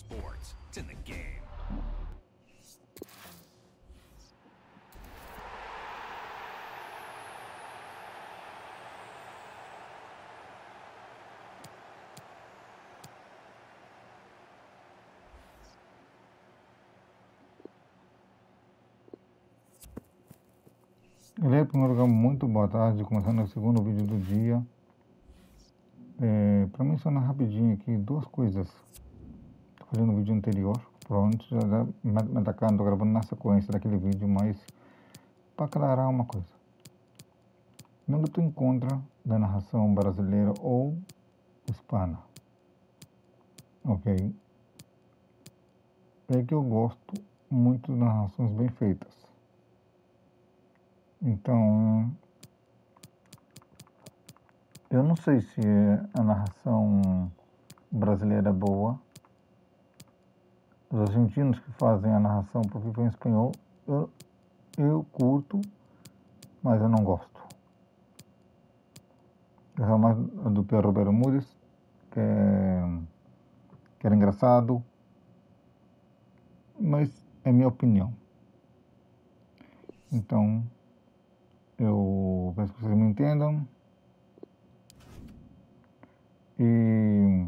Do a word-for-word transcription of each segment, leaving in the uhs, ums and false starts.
sports. It's in the game. Galera, em primeiro lugar, muito boa tarde, começando o segundo vídeo do dia. É, para mencionar rapidinho aqui duas coisas. Tô fazendo o vídeo anterior, provavelmente já deve me atacar, tô gravando na sequência daquele vídeo, mas para aclarar uma coisa. Não estou em contra da narração brasileira ou hispana, ok? É que eu gosto muito de narrações bem feitas. Então, eu não sei se a narração brasileira é boa. Os argentinos que fazem a narração para o FIFA em espanhol, eu, eu curto, mas eu não gosto. Eu gosto mais do Pedro Bermúdez, que, é, que era engraçado, mas é minha opinião. Então, eu peço que vocês me entendam. E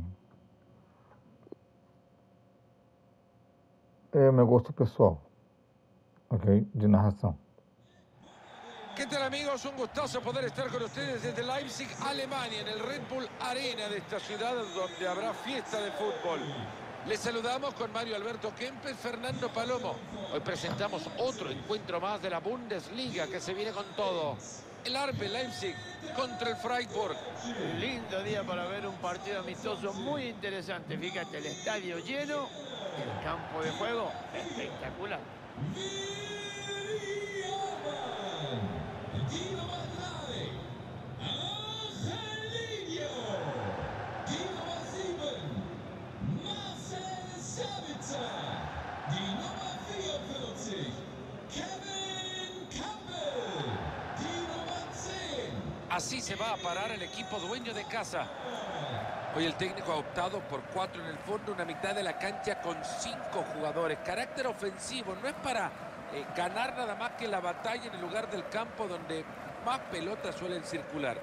é o meu gosto pessoal, ok? De narração. ¿Qué tal, amigos? Un gustazo poder estar con ustedes desde Leipzig, Alemania, en el Red Bull Arena de esta ciudad donde habrá fiesta de fútbol. Les saludamos con Mario Alberto Kempes, Fernando Palomo. Hoy presentamos otro encuentro más de la Bundesliga que se viene con todo. El R B Leipzig contra el Freiburg. Lindo día para ver un partido amistoso muy interesante. Fíjate, el estadio lleno, el campo de juego espectacular. Así se va a parar el equipo dueño de casa. Hoy el técnico ha optado por cuatro en el fondo, una mitad de la cancha con cinco jugadores. Carácter ofensivo, no es para eh, ganar nada más que la batalla en el lugar del campo donde más pelotas suelen circular.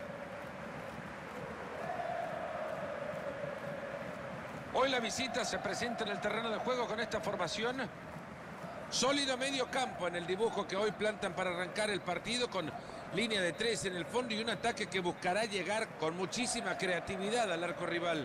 Hoy la visita se presenta en el terreno de juego con esta formación. Sólido medio campo en el dibujo que hoy plantan para arrancar el partido, con línea de tres en el fondo y un ataque que buscará llegar con muchísima creatividad al arco rival.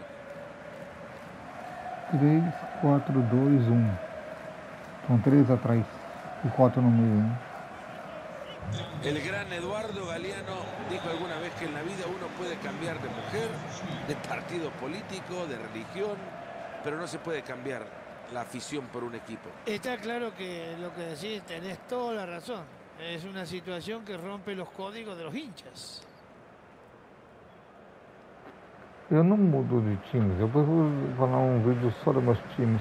três, quatro, dois, um. São três atrás e quatro no meio. El gran Eduardo Galeano dijo alguna vez que en la vida uno puede cambiar de mujer, de partido político, de religión, pero no se puede cambiar la afición por un equipo. Está claro que lo que decís, tenés toda la razón. Es una situación que rompe los códigos de los hinchas. Eu não mudo de times, eu vou falar um vídeo só dos meus times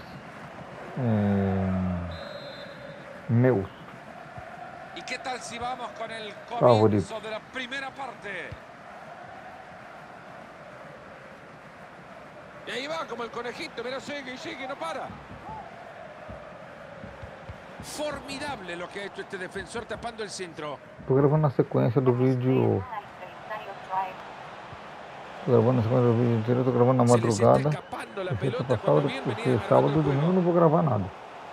é, meus. ¿Y qué tal si vamos con el Favorito. comienzo de la primera parte? Y ahí va como el conejito, mira, sigue y sigue, no para. Formidable lo que ha hecho este defensor tapando el centro. Estou gravando na sequência do vídeo. Estou gravando na sequência do vídeo inteiro, estou gravando na madrugada. Sexta para sábado, porque sábado e domingo não vou gravar nada.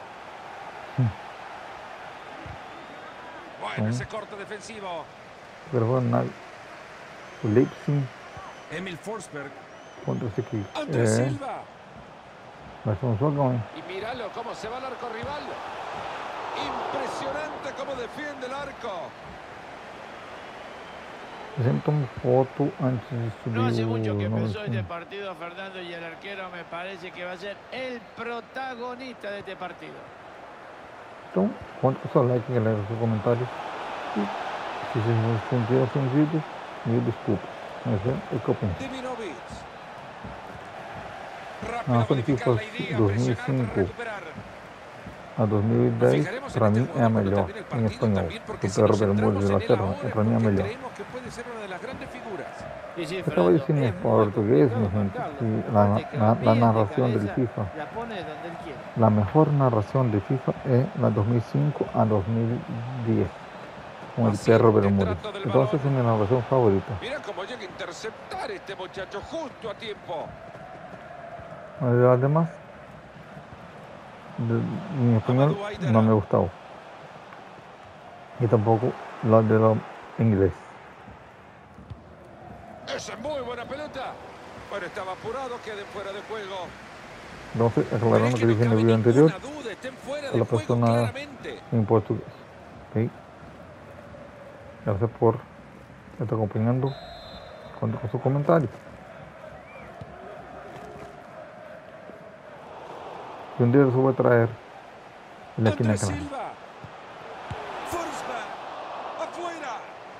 Bueno, ese corte defensivo. Estou gravando na o Leipzig Emil Forsberg. contra esse aqui. André É, Silva. vai ser um jogão, hein? Y míralo cómo se va al arco rival. Impresionante cómo defiende el arco. Eu sempre tomo foto antes de subir No hace o mucho que nome empezó do este time. partido, Fernando, y el arquero me parece que va a ser el protagonista de este partido. Então, conta com o seu like, galera, seu comentário. E se vocês não se sentiram ofendidos, mil desculpas. Mas é o que eu penso. Divinovic. A nossa equipe dois mil e cinco a dois mil e dez, para mim, é a melhor em espanhol. O Pedro Bermúdez de lateral, para mim é a melhor. Creemos que puede ser una de las grandes figuras. Sí, sí, Acaba de Fernando, decir en es muy portugués, mi complicado gente, marcarlo. y la, Aparte, la- la cambia de narración del cabeza, FIFA, la pone donde él quiere. la mejor narración de FIFA es la dos mil cinco a dos mil diez, con el perro Paciente Bermúdez. trato del Entonces es balón. mi narración favorita. Mira cómo llega a interceptar este muchacho justo a tiempo. Además, de- en español Amadou Aidara. no me ha gustado. Y tampoco la de lo inglés. Esa es muy buena pelota. Bueno, estaba apurado, quede fuera de juego. Entonces, Pero aclarando es lo que que no dije en el cabe video anterior, ninguna duda, estén fuera a de la juego persona claramente. en portugués. ¿Ok? Gracias por estar acompañando con, con su comentario. Y un día los voy a traer en la esquina Andrés canal. Silva. Forsberg. Afuera.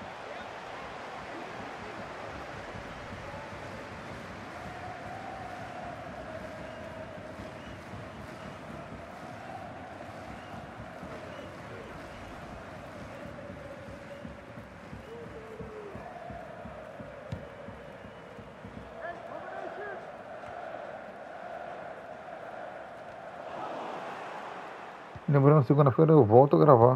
Lembrando, segunda-feira eu volto a gravar.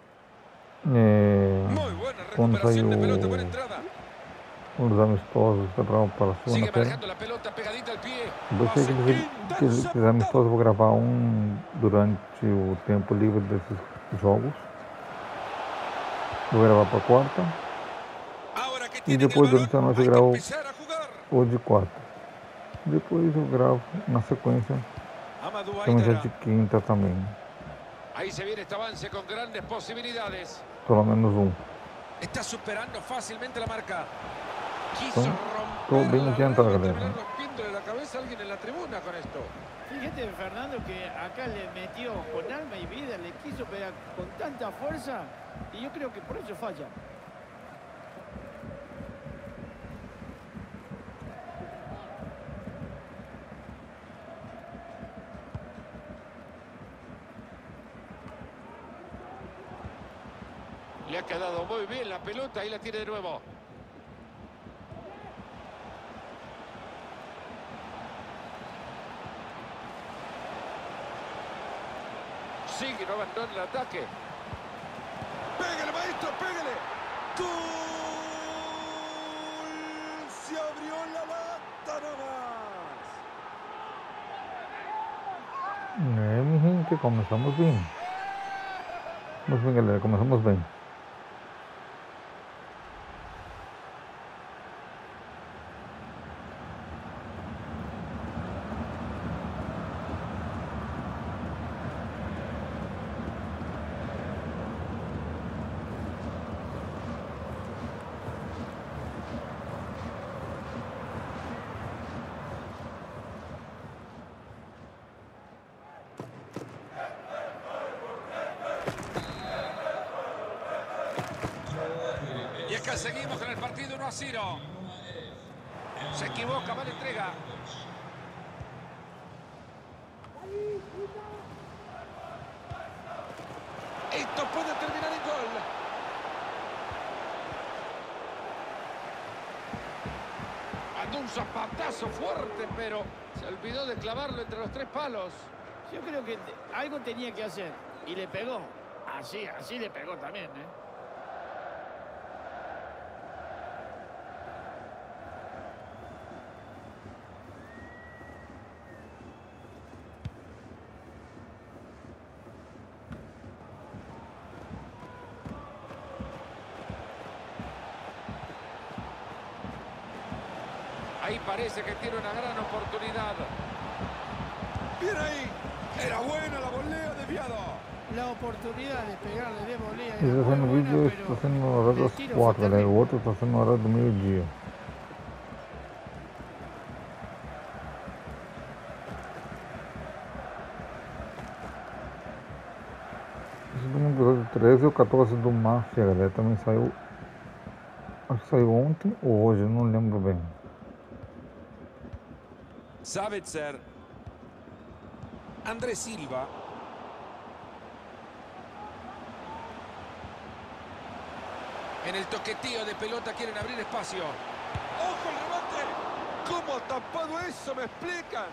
É, Muy buena quando sair recuperación de pelota, o, buena entrada. um dos amistosos que para, para Sigue segunda-feira. manejando la pelota pegadita al pie. Depois sei que aqueles, aqueles, aqueles amistosos eu vou gravar um durante o tempo livre desses jogos. Vou gravar para quarta. Ahora que E tienen el depois balón, durante a noite hay eu que gravo empezar a jugar. o de quarta. Depois eu gravo na sequência Amadou também já Aidara. de quinta também. Ahí se viene este avance con grandes posibilidades. Pelo menos um. Está superando fácilmente la marca. Então, Quiso estou romper bem la adiantado, red y galera. terminar rompiéndole la cabeza a alguien en la tribuna con esto. Fíjate, Fernando, que acá le metió con alma y vida, le quiso pegar con tanta fuerza y yo creo que por eso falla. Le ha quedado muy bien la pelota, ahí la tiene de nuevo. Sigue, no abandona el ataque. ¡Pégale, maestro, pégale! ¡Gol! Se abrió la lata nomás. É, mi gente, começamos bem. Vamos bem, galera, começamos bem. Y acá seguimos con el partido uno a cero. Se equivoca, mal entrega. Esto puede terminar en gol. Mandó un zapatazo fuerte, pero se olvidó de clavarlo entre los tres palos. Yo creo que te- algo tenía que hacer y le pegó. Así, así le pegó también, ¿eh? Ahí parece que tiene una gran oportunidad. Bien ahí. Era buena la volea desviado. La oportunidad de pegarle de volea Esse era está muy sendo o buena, vídeo, pero está sendo no horário el das tiro quatro, fue galera. O terrible. outro está sendo no horário do meio-dia. Esse do episódio treze ou quatorze do Máfia, galera, também saiu. Acho que saiu ontem ou hoje, não lembro bem. Savitzer. Andrés Silva. En el toqueteo de pelota quieren abrir espacio. ¡Ojo el remate! ¿Cómo ha tapado eso? ¿Me explican?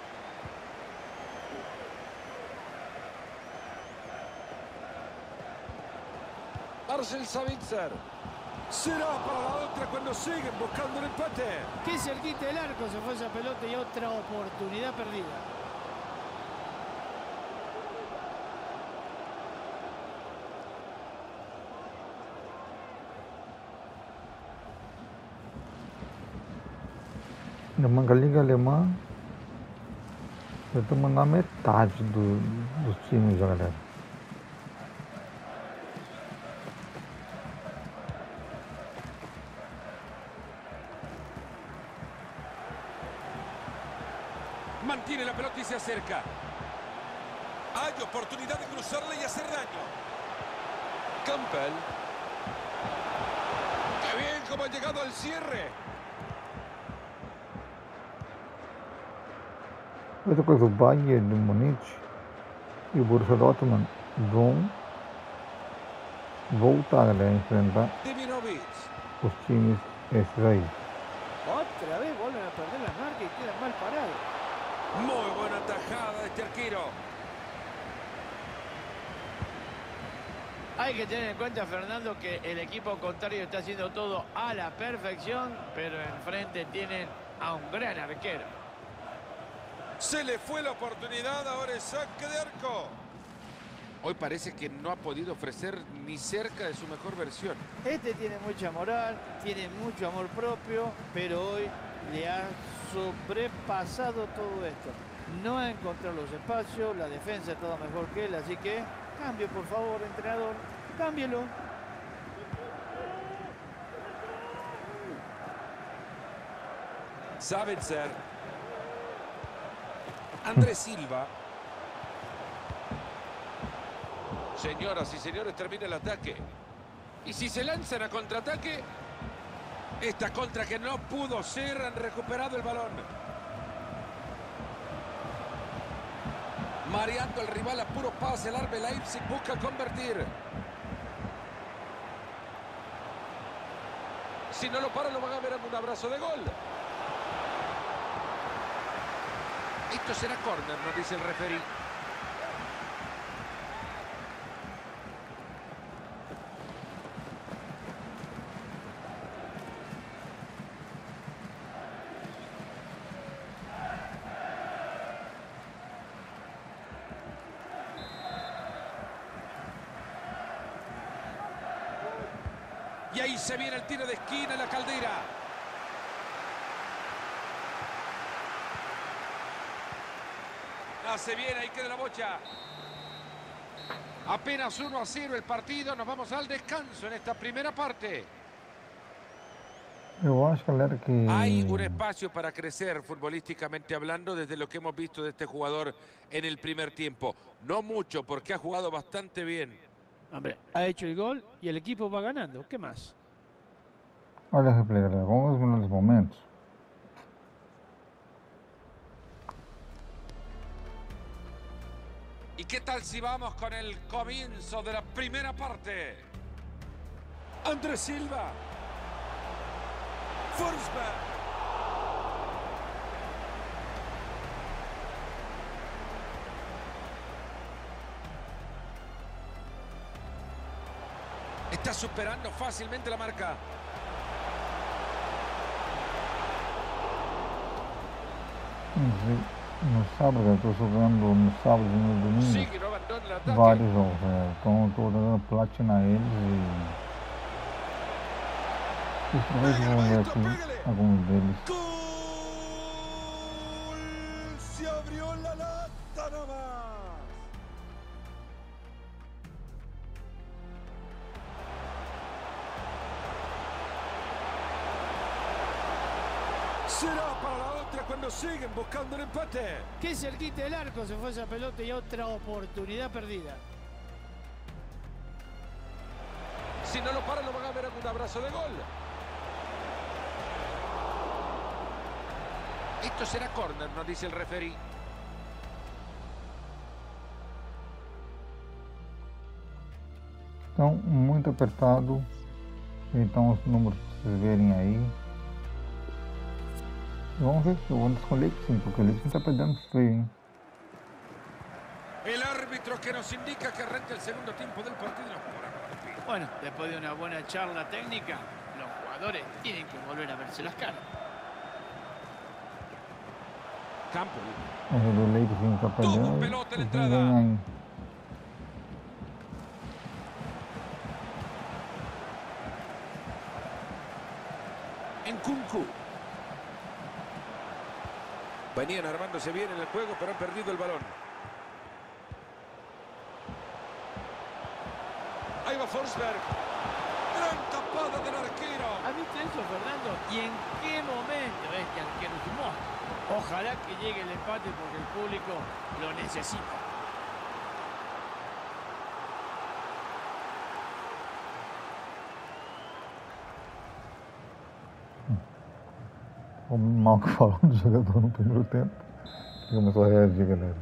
Marcel Sabitzer. Será para la otra cuando siguen buscando el empate. Qué cerquita del arco se fue esa pelota y otra oportunidad perdida. Numa Liga Alemã, eu estamos na metade do, dos times, galera. Mantiene la pelota y se acerca. Hay oportunidad de cruzarla y hacer daño. Campbell. ¡Qué bien cómo ha llegado al cierre! Outra coisa, o Bayern de Munique e o Borussia Dortmund vão voltar, galera, a enfrentar Demirovic. os times esses aí. Otra vez vuelven a perder la marca y quedan mal parados. Muy buena tajada de este arquero. Hay que tener en cuenta, Fernando, que el equipo contrario está haciendo todo a la perfección, pero enfrente tienen a un gran arquero. Se le fue la oportunidad, ahora es saque de arco. Hoy parece que no ha podido ofrecer ni cerca de su mejor versión. Este tiene mucha moral, tiene mucho amor propio, pero hoy le ha sobrepasado todo esto. No ha encontrado los espacios, la defensa ha estado mejor que él, así que cambio, por favor, entrenador, cámbielo. Sabitzer. Andrés Silva. Señoras y señores, termina el ataque. Y si se lanzan a contraataque, esta contra que no pudo ser, han recuperado el balón. Mareando al rival a puro pase, el R B Leipzig busca convertir. Si no lo para, lo van a ver en un abrazo de gol. Esto será córner, nos dice el referí. Y ahí se viene el tiro de esquina, la Caldera. Hace bien, ahí queda la bocha. Apenas uno a cero el partido, nos vamos al descanso en esta primera parte. Eu acho, galera, que Hay un espacio para crecer futbolísticamente hablando desde lo que hemos visto de este jugador en el primer tiempo. No mucho, porque ha jugado bastante bien. Hombre, ha hecho el gol y el equipo va ganando. ¿Qué más? olha o replay, galera, vamos ver nos momentos. ¿Y qué tal si vamos con el comienzo de la primera parte? Andrés Silva. Forsberg. Está superando fácilmente la marca. No sábado, eu estou jogando no sábado e no domingo Sigue, no abandona el ataque. vários jogos, né? Então estou dando platina a eles e vocês vão ver aqui alguns deles. ¡Gol! Se abrió la lata nomás. Será para la otra cuando siguen buscando el empate. Qué cerquita del arco se fue esa pelota y otra oportunidad perdida. Si no lo para, lo van a ver en un abrazo de gol. Esto será córner, nos dice el referí. Então, muito apertado. Então, os números que vocês verem aí. Vamos ver se eu vou com o Leipzig, porque o Leipzig está perdendo feio, hein? El árbitro que nos indica que arranca el segundo tiempo del partido. Bueno, después de una buena charla técnica, los jugadores tienen que volver a verse las caras. Campo. Mas o Leipzig está perdendo. pelota na Eles vão entrada. ganhar, hein? Nkunku. Venían armándose bien en el juego, pero han perdido el balón. Ahí va Forsberg. Gran tapada del arquero. ¿Has visto eso, Fernando? ¿Y en qué momento este arquero sumó? Ojalá que llegue el empate porque el público lo necesita. O mal que falou do jogador no primeiro tempo. Que começou a reagir, galera.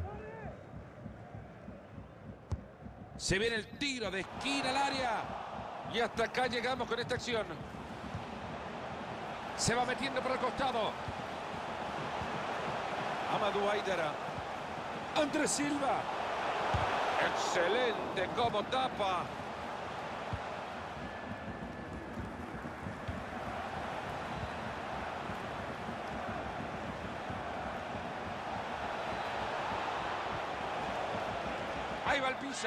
Se viene el tiro de esquina al área. Y hasta acá llegamos con esta acción. Se va metiendo por el costado. Amadou Haidara. Andrés Silva. Excelente como tapa. Ahí va el piso.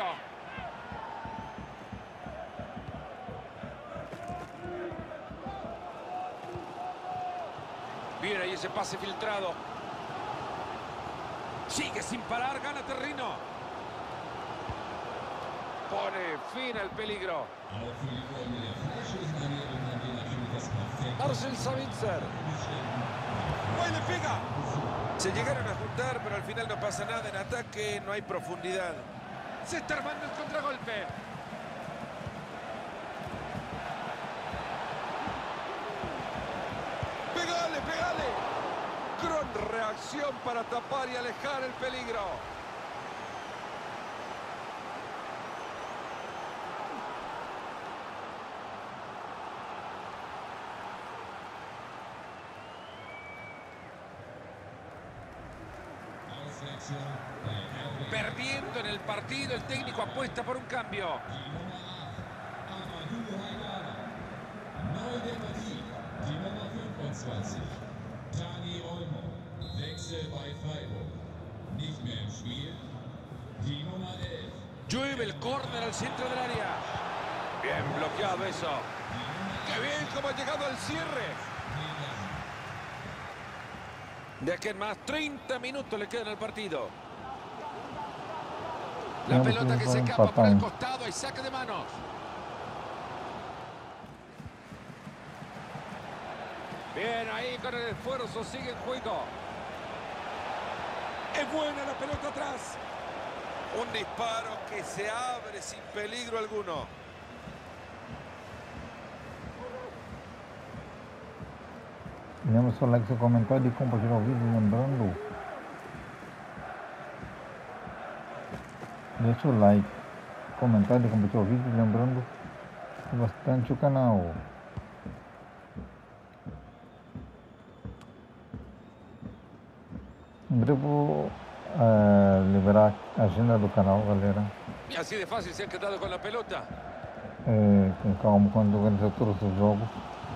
Bien, ahí ese pase filtrado. Sigue sin parar, gana terreno. Pone fin al peligro. Marcel Sabitzer. ¡Ahí le pega! Se llegaron a juntar, pero al final no pasa nada. En ataque no hay profundidad. Se está armando el contragolpe. ¡Pegale, pegale! Gran reacción para tapar y alejar el peligro. Perdiendo en el partido, el técnico apuesta por un cambio. Llueve el córner al centro del área. Bien bloqueado eso. ¡Qué bien cómo ha llegado al cierre! De aquí en más, treinta minutos le quedan al partido. La pelota que se escapa por el costado y saque de manos. Bien, ahí con el esfuerzo sigue en juego. Es buena la pelota atrás. Un disparo que se abre sin peligro alguno. Lembra seu like, seu comentário e compartilhar o vídeo. Lembrando, deixa o like, comentário e compartilhar o vídeo. Lembrando bastante o canal. Em breve vou uh, liberar a agenda do canal, galera. Y así de fácil se han quedado con la pelota. É, com calma quando organizar todos os jogos.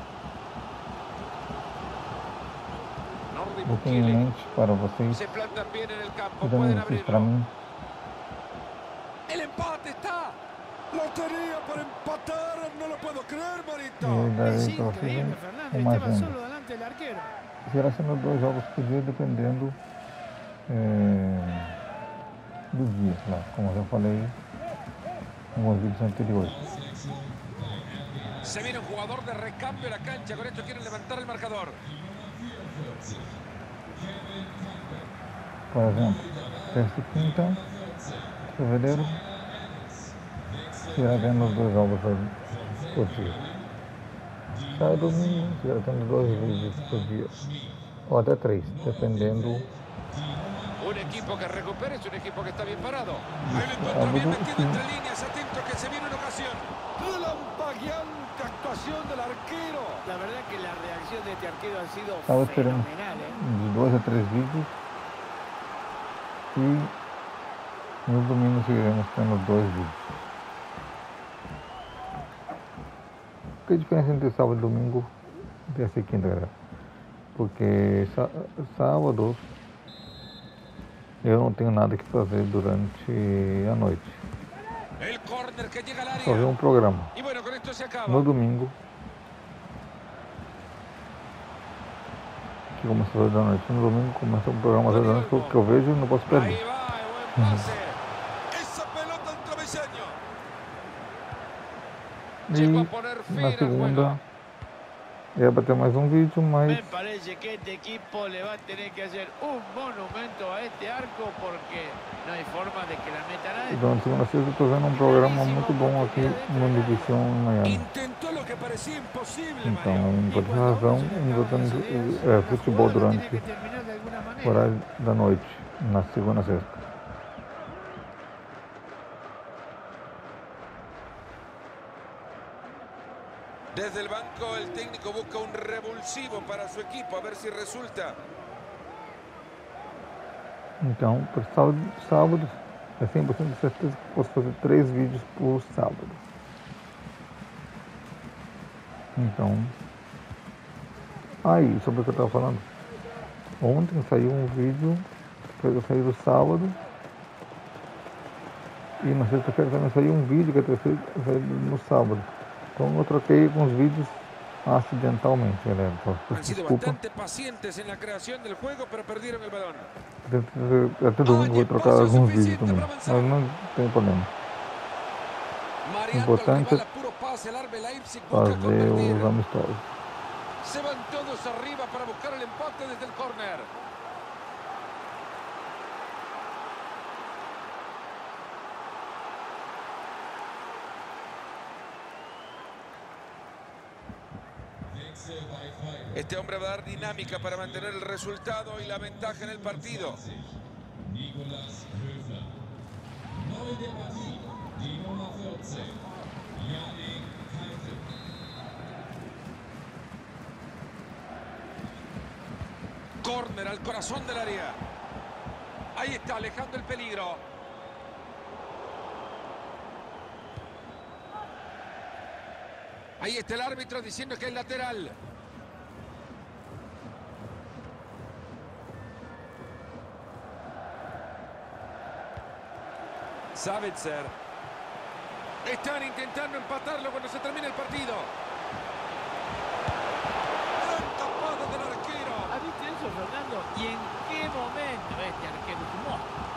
Botei em mente para vocês Se plantan bien en el campo, e também pueden vocês para abrirlo. mim. El empate está. Lotería para empatar, no lo puedo creer, Marito. E darei Es para vocês increíble, um- Fernando. uma Estaba agenda. solo delante del arquero. Será sendo dois jogos por dia, dependendo é, do dia, claro, como eu já falei em alguns vídeos anteriores. Se viene un jugador de recambio a la cancha. Con esto quieren levantar el marcador. Por exemplo, terça e quinta, fevereiro, será tendo os dois jogos por dia. Sábado e domingo, será tendo dois vídeos por dia, ou até três, dependendo Un equipo que recupera es un equipo que está bien parado. Ahí lo encuentra bien metido entre líneas, atento que se viene una ocasión. Relampagueante actuación del arquero. La verdad que la reacción de este arquero ha sido Estaba esperando fenomenal, ¿eh? de dois a três vídeos. E no domingo seguiremos tendo dois vídeos. Qual é a diferença entre sábado e domingo e terça e quinta, galera? Porque sábado eu não tenho nada que fazer durante a noite. Só ver um programa. No domingo, que começa às oito da noite. No domingo começa um programa às oito da noite que eu vejo e não posso perder. Uhum. E na segunda era para ter mais um vídeo, mas Me parece que este equipo le va a tener que hacer un monumento a este arco porque no hay forma de que la meta nadie. Durante segunda-feira eu estou vendo um programa muito bom aqui no Univision em Miami. Intentou lo que parecia impossível, Então, por essa razão, eu estou tendo é, futebol durante o horário da noite, na segunda e sexta. Desde el banco el técnico busca un revulsivo para su equipo, a ver si resulta. Então, por sábado, sábado é cem por cento de certeza que posso fazer três vídeos por sábado. Então, aí, sobre o que eu estava falando. Ontem saiu um vídeo, depois eu saí do sábado. E na sexta-feira também saiu um vídeo que eu tinha saído no sábado. Então eu troquei alguns vídeos acidentalmente, galera. Han sido bastante pacientes en la creación del juego, pero perdieron el balón. Até domingo vou trocar alguns vídeos também, mas não tem problema. O importante é fazer os amistosos. Se van todos arriba para buscar el empate desde el córner. Este hombre va a dar dinámica para mantener el resultado y la ventaja en el partido. Córner al corazón del área. Ahí está, alejando el peligro. Ahí está el árbitro diciendo que es lateral. Savitzer. Están intentando empatarlo cuando se termine el partido. Gran tapada del arquero. ¿Has visto eso, Fernando? ¿Y en qué momento este arquero sumó?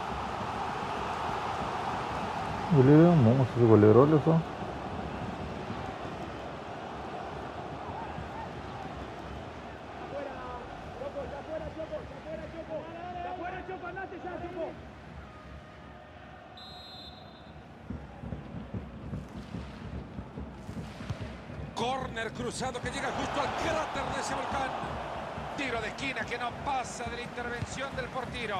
O goleiro é um monstro, esse goleiro, olha só. Córner cruzado que llega justo al cráter de ese volcán. Tiro de esquina que no pasa de la intervención del portero.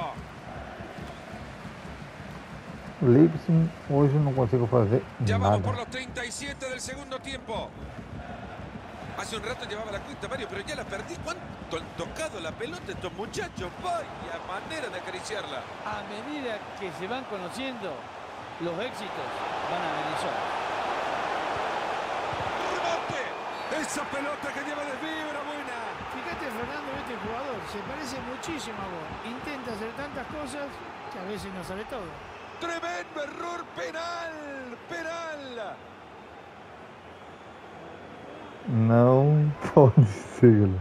O Leipzig hoje não consigo fazer Ya vamos nada. por los treinta y siete del segundo tiempo. Hace un rato llevaba la cuenta, Mario, pero ya la perdí. ¿Cuánto han tocado la pelota estos muchachos? Vaya manera de acariciarla. A medida que se van conociendo, los éxitos van a venir solos. Esa pelota que lleva desvío era buena. Fíjate, Fernando, este jugador se parece muchísimo a vos. Intenta hacer tantas cosas que a veces no sale todo. Tremendo error, penal, penal. Não pode ser, galera.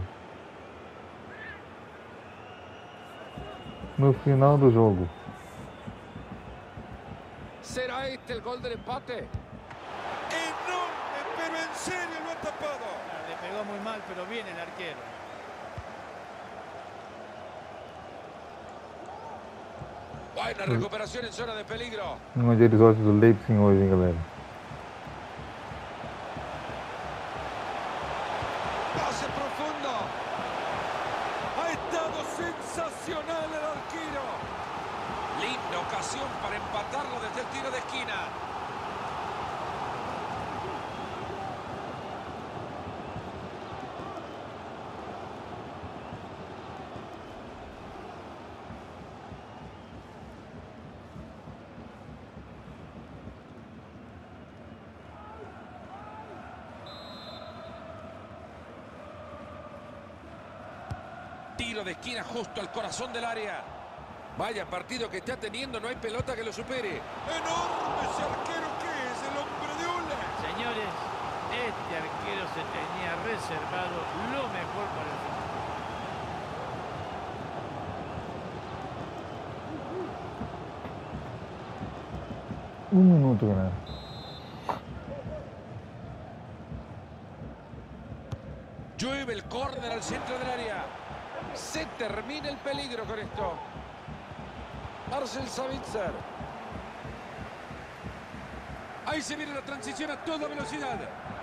No final do jogo. ¿Será este el gol del empate? Enorme, pero en serio lo ha tapado. Claro, le pegó muy mal, pero bien el arquero. Buena recuperación en zona de peligro. Um dia de sorte do Leipzig hoje, hein, galera. Pase profundo. Ha estado sensacional el arquero. ocasión para empatarlo desde el tiro de esquina. Tiro de esquina justo al corazón del área. Vaya partido que está teniendo, no hay pelota que lo supere. Enorme ese arquero que es el hombre de hule. Señores, este arquero se tenía reservado lo mejor para el final. Un minuto, galera. Llueve el córner al centro del área. Se termina el peligro con esto. Marcel Sabitzer. Ahí se viene la transición a toda velocidad.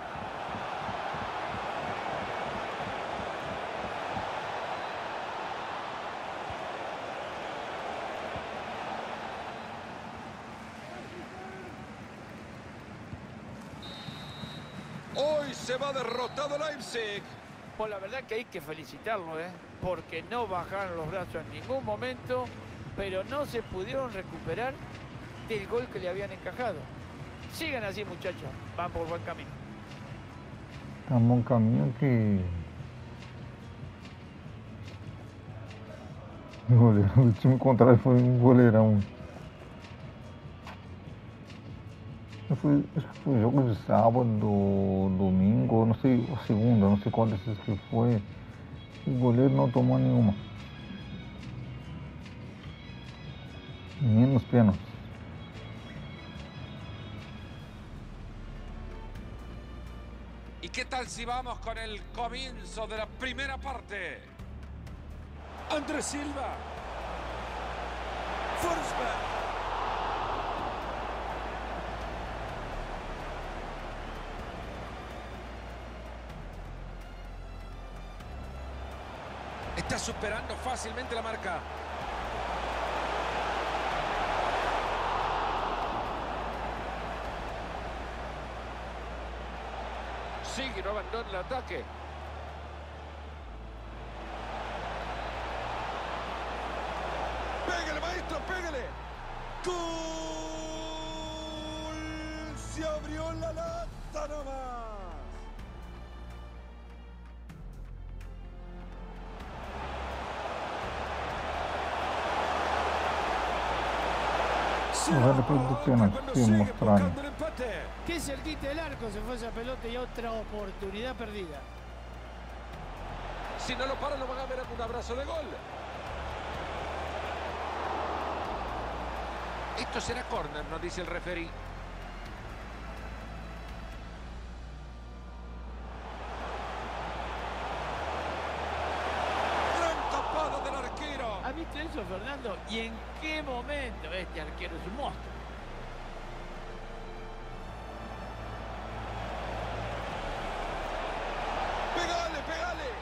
Hoy se va derrotado Leipzig. Pues la verdad que hay que felicitarlo, ¿eh? Porque no bajaron los brazos en ningún momento, pero no se pudieron recuperar del gol que le habían encajado. Sigan así, muchachos, van por buen camino. Estamos un caminho que o goleiro, o time contrário foi um goleirão. Foi, acho que foi jogo de sábado, domingo, não sei, segunda, não sei qual desses que foi. O goleiro não tomou nenhuma. Menos pênaltis. ¿Y qué tal si vamos con el comienzo de la primera parte? Andrés Silva. Forsberg. Está superando fácilmente la marca. Sigue, no abandona el ataque. Pégale, maestro, pégale. ¡Gol! Se abrió la lata nomás. Agora depois do pênalti que mostraram. Qué cerquita del arco se fue esa pelota y otra oportunidad perdida. Si no lo para, lo van a ver en un abrazo de gol. Esto será córner, nos dice el referí. Gran tapada del arquero. ¿Has visto eso, Fernando? ¿Y en qué momento este arquero es un monstruo? Pégale, pégale.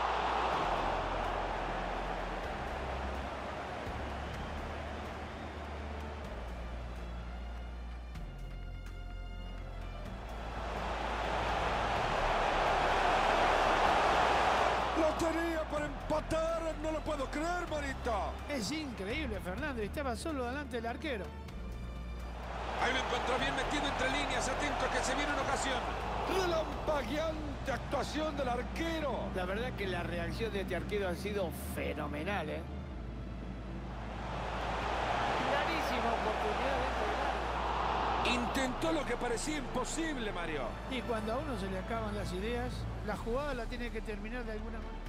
Lo tenía para empatar, no lo puedo creer, Marita. Es increíble, Fernando, y estaba solo delante del arquero. Ahí lo encontró bien metido entre líneas, atento que se viene una ocasión. Relampagueante actuación del arquero. La verdad que la reacción de este arquero ha sido fenomenal, ¿eh? Clarísima oportunidad dentro del área. Intentó lo que parecía imposible, Mario. Y cuando a uno se le acaban las ideas, la jugada la tiene que terminar de alguna manera.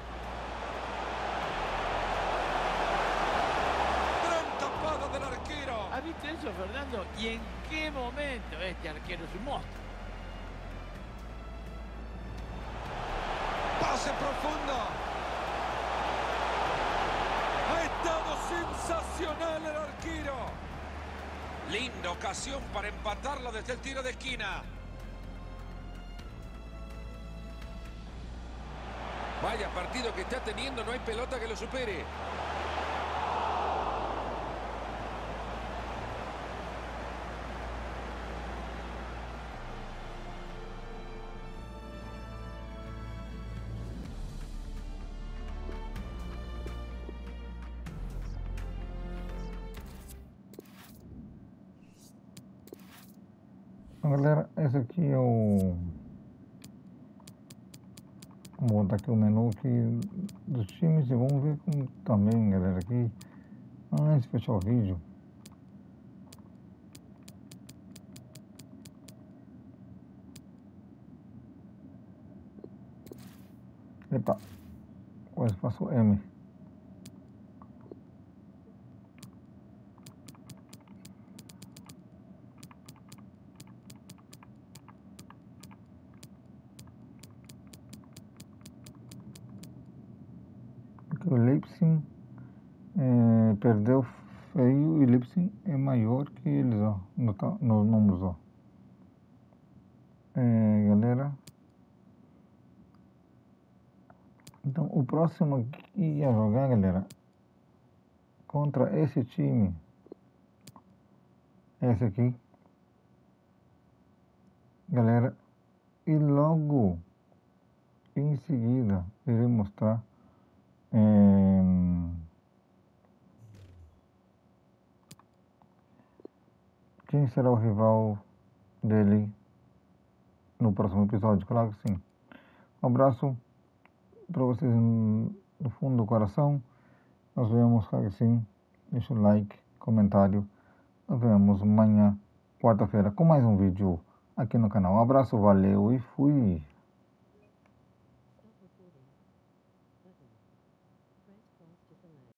Gran tapada del arquero. ¿Has visto eso, Fernando? ¿Y en qué momento este arquero es un monstruo? Pase profundo. Ha estado sensacional el arquero. Linda ocasión para empatarlo desde el tiro de esquina. Vaya partido que está teniendo, no hay pelota que lo supere. Então, galera, esse aqui é o... Vou botar aqui o menu aqui dos times e vamos ver como também, galera, aqui, antes de fechar o vídeo. Eita, quase passou M. O Leipzig é, perdeu feio e o Leipzig é maior que eles, ó, no, nos números, ó. É, galera. Então, o próximo que ia jogar, galera, contra esse time, esse aqui, galera, e logo em seguida irei mostrar é, quem será o rival dele no próximo episódio, claro que sim. Um abraço para vocês no fundo do coração. Nos vemos, claro que sim. Deixa o like, comentário. Nos vemos amanhã, quarta-feira, com mais um vídeo aqui no canal. Um abraço, valeu e fui!